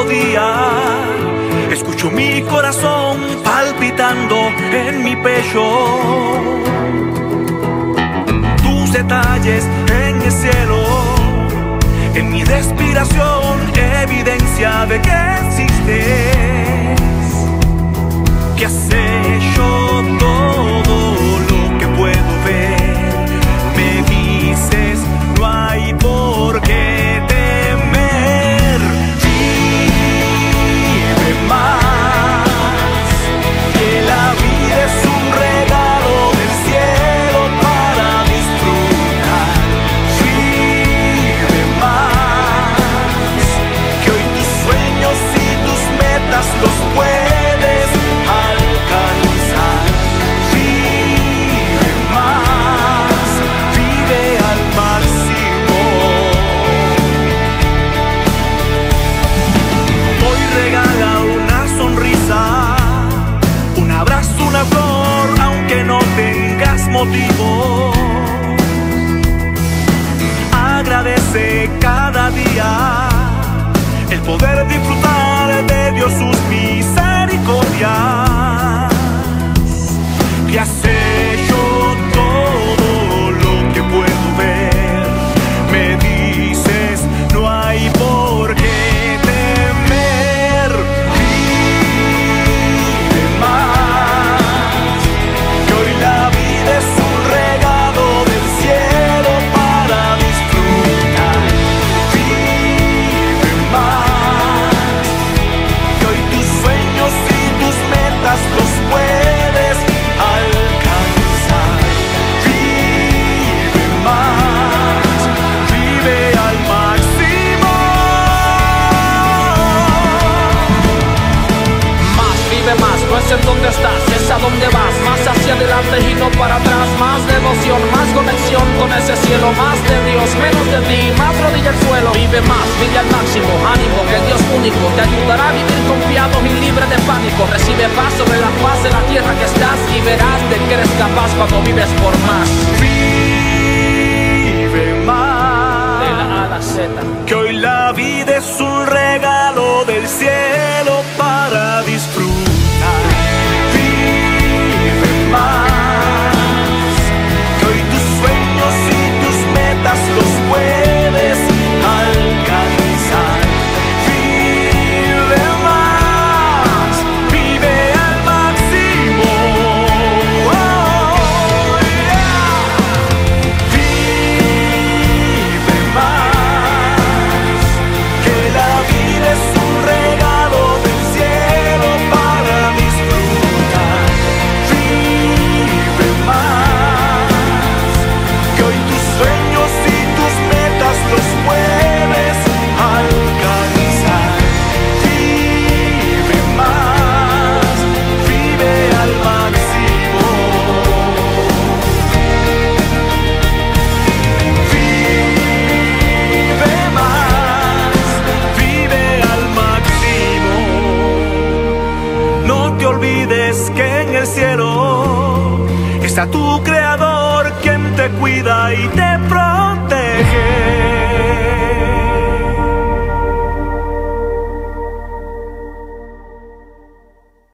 día. Escucho mi corazón palpitando en mi pecho. Tus detalles en el cielo, en mi respiración, evidencia de que existes, que has hecho todo lo que puedo ver. Me dices, no hay por qué temer. Vive más, que la vida es un regalo del cielo para disfrutar. Vive más, que hoy tus sueños y tus metas los puedes alcanzar. Vive más, vive al máximo. Hoy regala una sonrisa, un abrazo, una flor, aunque no tengas motivo. Agradece cada día el poder disfrutar de Dios sus misericordias, que has hecho todo lo que puedo ver. Me dices, no hay por qué temer. Vive más, que hoy la vida es un regalo del cielo para disfrutar. Vive más, que hoy tus sueños y tus metas los puedes alcanzar. Vive más, vive al máximo. Más, vive más, no es en donde estás, es a donde vas. Más hacia adelante y no para atrás. Más devoción, más conexión con ese cielo. Más de Dios, menos de ti, más rodilla al suelo. Vive más, vive al máximo, ánimo, que el Dios único te ayudará a vivir confiado y libre de pánico. Recibe paz sobre la faz de la tierra que estás y verás de que eres capaz cuando vives por más. Vive más, De la A a la Z. que hoy la vida es un regalo del cielo para disfrutar. Vive más, que hoy tus sueños y tus metas los puedes alcanzar. Vive más, vive al máximo. Oh, yeah. Vive más, que la vida es un regalo del cielo para disfrutar. Vive más, que hoy tus sueños y tus metas los puedes alcanzar. Vive más, vive al máximo. Vive más, vive al máximo. No te olvides que en el cielo está tu creador.